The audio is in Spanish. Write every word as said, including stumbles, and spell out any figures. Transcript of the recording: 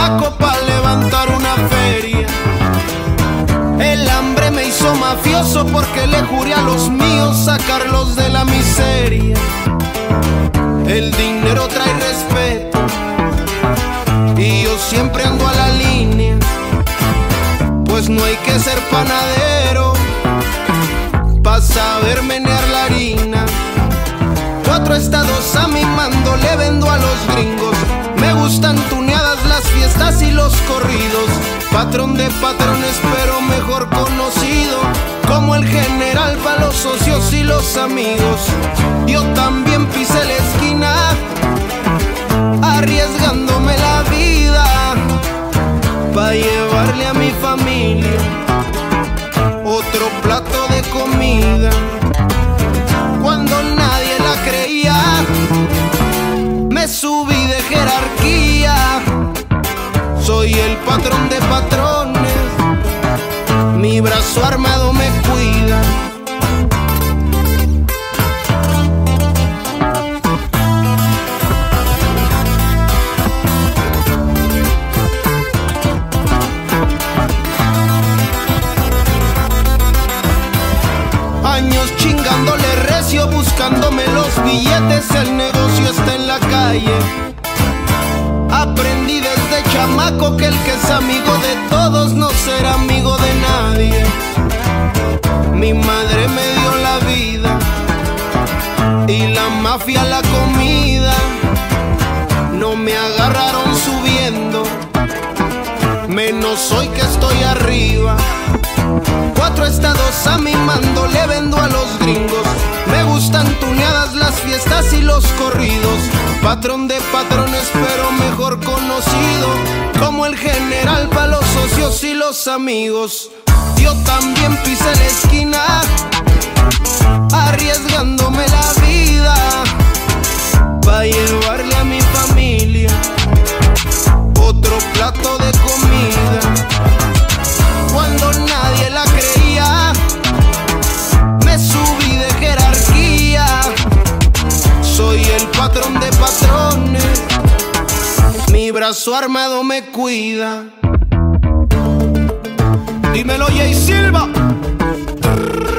chamaco pa' levantar una feria. El hambre me hizo mafioso porque le juré a los míos sacarlos de la miseria. El dinero trae respeto y yo siempre ando a la línea, pues no hay que ser panadero pa' saber menear la harina. Cuatro estados a mi mando le vendo a los gringos. Me gustan tuneadas las fiestas y los corridos. Patrón de patrones pero mejor conocido como el general pa' los socios y los amigos. Yo también pisé la esquina arriesgándome la vida pa' llevarle a mi familia otro plato de comida. Cuando nadie la creía, me subí de jerarquía. Soy el patrón de patrones, mi brazo armado me cuida. Años chingándole recio, buscándome los billetes, el negocio está en la calle. Aprendí desde chamaco que el que es amigo de todos no será amigo de nadie. Mi madre me dio la vida y la mafia la comida. No me agarraron subiendo, menos hoy que estoy arriba. Cuatro estados a mi mando le vendo a los gringos. Me gustan tuneadas las fiestas y los corridos. Patrón de patrones pero mejor conocido como el general pa' los socios y los amigos. Yo también pisé la esquina arriesgándome la vida pa' llevarle a mi familia otro plato de comida. Cuando nadie la creía, me subí de jerarquía. Soy el patrón de patrones, mi brazo armado me cuida. Dímelo, Jay Silva.